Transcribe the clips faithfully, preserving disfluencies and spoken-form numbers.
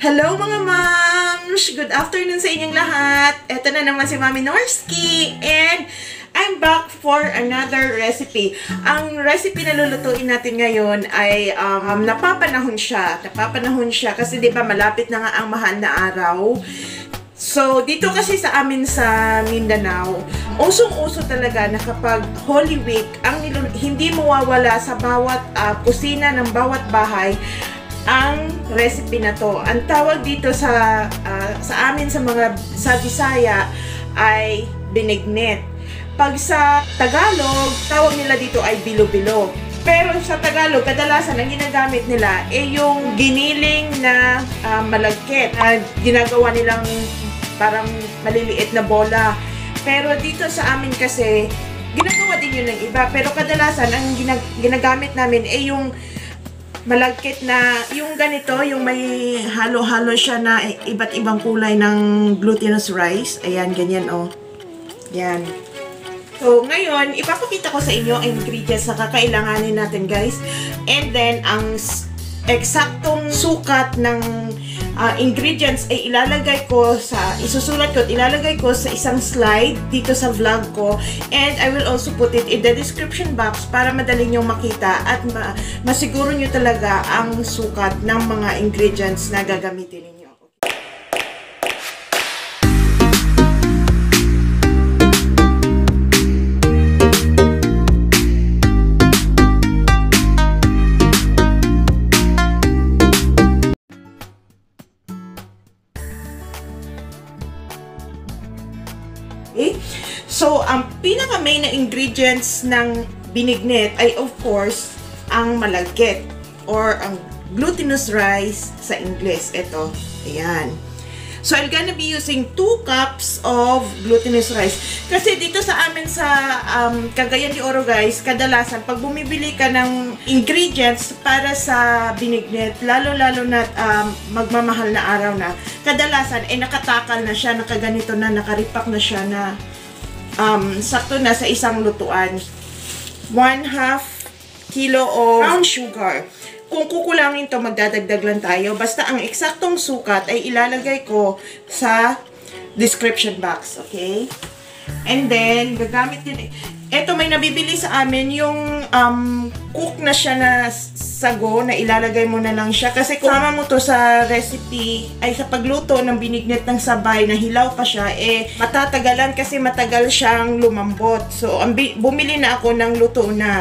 Hello mga moms! Good afternoon sa inyong lahat. Ito na naman si Mami Norski and I'm back for another recipe. Ang recipe na lulutuin natin ngayon ay um, napapanahon siya. Napapanahon siya kasi di ba malapit na nga ang mahal na araw. So, dito kasi sa amin sa Mindanao, usong-uso talaga na kapag Holy Week, ang hindi mawawala sa bawat uh, kusina ng bawat bahay ang recipe na to. Ang tawag dito sa uh, sa amin sa mga sa Bisaya ay binignet. Pag sa Tagalog, tawag nila dito ay bilo-bilo. Pero sa Tagalog, kadalasan ang ginagamit nila ay yung giniling na uh, malagkit. Uh, ginagawa nilang parang maliliit na bola. Pero dito sa amin kasi, ginagawa din yun ng iba. Pero kadalasan, ang ginag ginagamit namin ay yung malagkit na, yung ganito, yung may halo-halo siya na iba't ibang kulay ng glutinous rice. Ayan, ganyan o. Oh. Yan. So, ngayon, ipapakita ko sa inyo ang ingredients na kakailanganin natin, guys. And then, ang eksaktong sukat ng uh, ingredients ay ilalagay ko sa, isusulat ko at ilalagay ko sa isang slide dito sa vlog ko. And I will also put it in the description box para madali nyo makita at ma masiguro nyo talaga ang sukat ng mga ingredients na gagamitin ninyo. Okay? So, ang pinaka-main na ingredients ng binignet ay of course, ang malagkit or ang glutinous rice sa English. Ito. Ayan. So, I'm gonna be using two cups of glutinous rice. Kasi dito sa amin sa um, Cagayan de Oro, guys, kadalasan, pag bumibili ka ng ingredients para sa binignet, lalo-lalo na um, magmamahal na araw na, kadalasan, eh, nakatakal na siya, nakaganito na, nakaripak na siya na um, sakto na sa isang lutuan. One half kilo of brown sugar. Kung kukulangin to, magdadagdag lang tayo. Basta ang eksaktong sukat ay ilalagay ko sa description box. Okay? And then, gagamit din. Ito, may nabibili sa amin yung um, cook na siya na sago na ilalagay mo na lang siya. Kasi kung sama mo to sa recipe, ay sa pagluto ng binignet ng sabay na hilaw pa siya, eh matatagalan kasi matagal siyang lumambot. So, bumili na ako ng luto na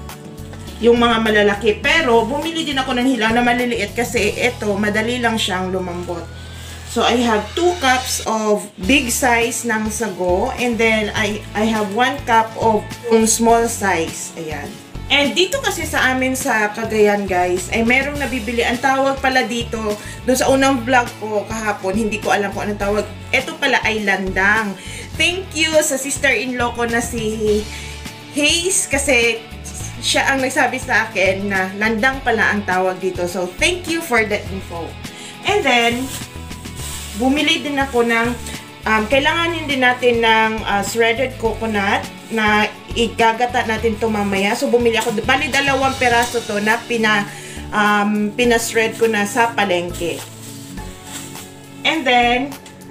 yung mga malalaki. Pero, bumili din ako ng hilaw na maliliit kasi ito, madali lang siyang lumambot. So, I have two cups of big size ng sago. And then, I, I have one cup of yung small size. Ayan. And dito kasi sa amin sa Cagayan, guys, ay merong nabibili. Ang tawag pala dito, doon sa unang vlog ko kahapon, hindi ko alam kung anong tawag. Ito pala ay landang. Thank you sa sister-in-law ko na si Hayes kasi siya ang nagsabi sa akin na landang pala ang tawag dito. So, thank you for that info. And then, bumili din ako ng, um, kailanganin din natin ng uh, shredded coconut na igagata natin ito mamaya. So, bumili ako, bali dalawang peraso to na pina, um, pina-shred ko na sa palengke. And then,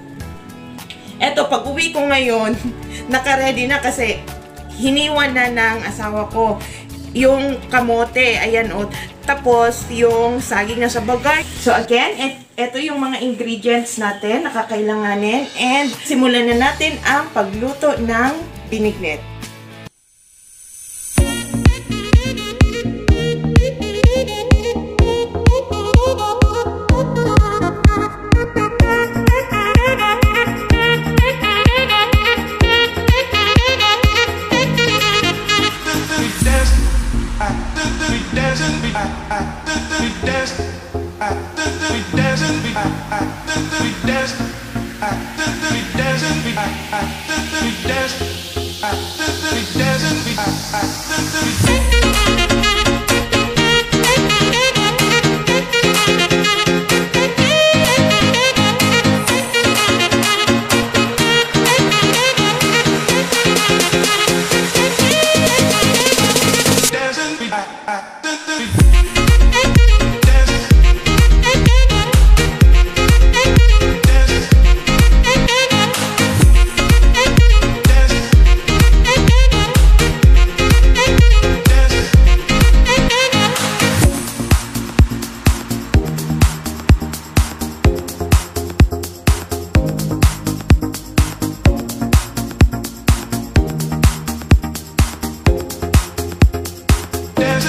eto, pag uwi ko ngayon, naka-ready na kasi hiniwan na ng asawa ko yung kamote, ayan o. Tapos, yung saging na sa bagay. So, again, et, eto yung mga ingredients natin na kakailanganin. And, simulan na natin ang pagluto ng binignet.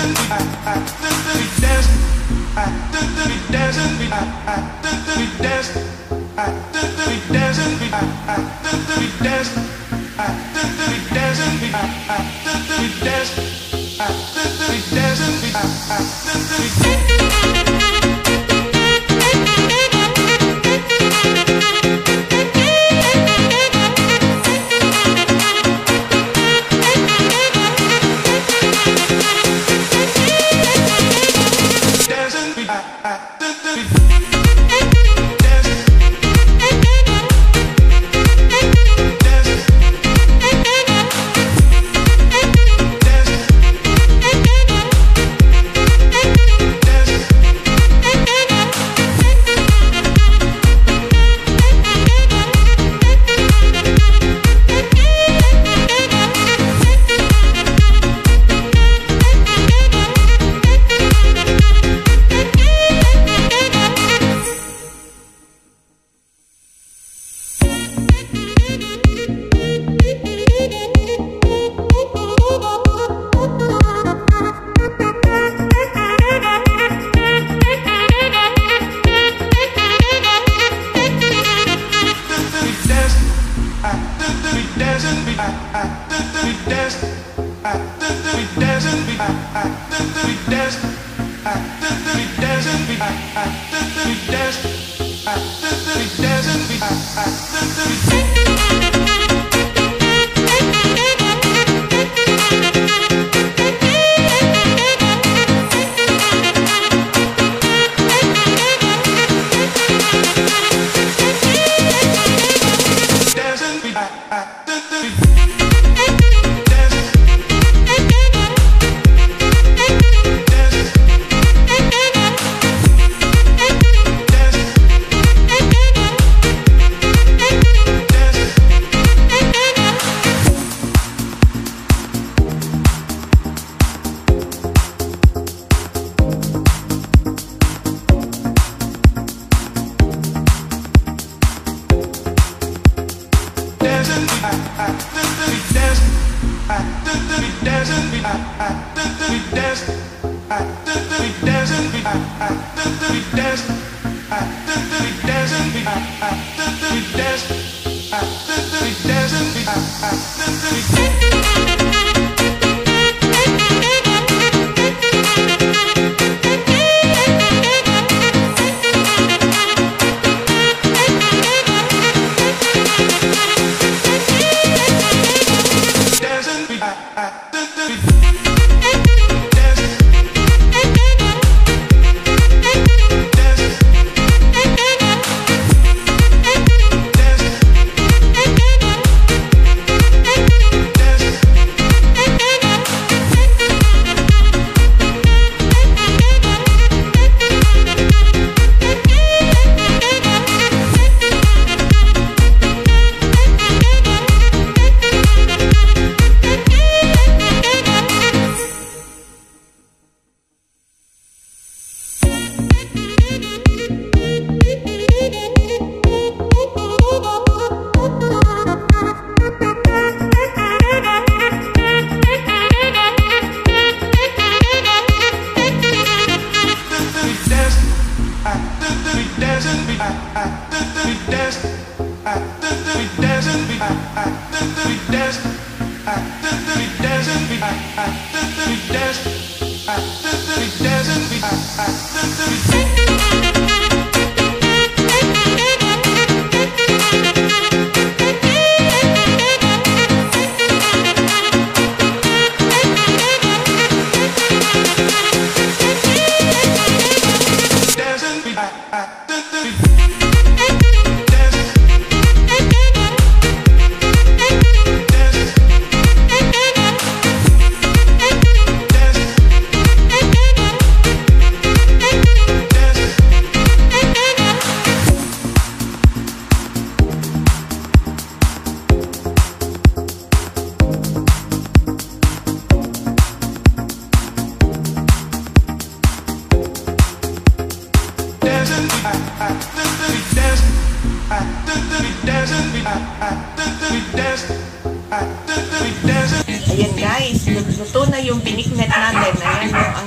Ayan guys, luto na yung biniknet natin. Ayan yung ang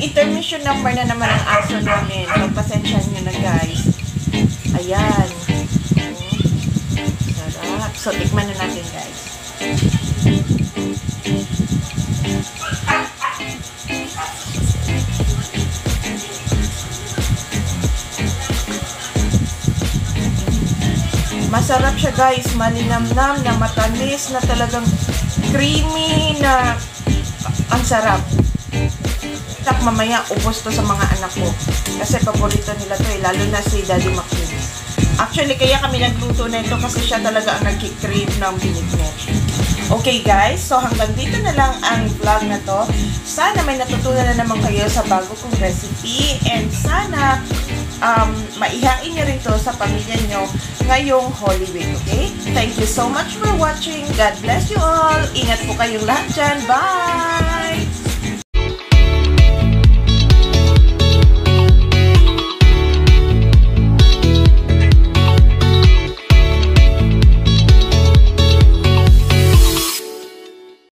Nag-intermission number na naman ang aso namin. Pagpasensyahan nyo na guys. Ayan. Sarap. So, tikman na natin guys. Masarap siya guys, malinamnam na matamis na talagang creamy na ang sarap. Tak mamaya ubos to sa mga anak ko kasi paborito nila to eh, lalo na si Daddy McQueen. Actually kaya kami nagluto na ito kasi siya talaga ang nagki-crave ng binignet. Okay guys, so hanggang dito na lang ang vlog na to. Sana may natutunan na naman kayo sa bago kong recipe and sana um, maihain nyo rin to sa pamilya nyo ngayong Holy Week, okay? Thank you so much for watching. God bless you all. Ingat po kayong lahat dyan. Bye!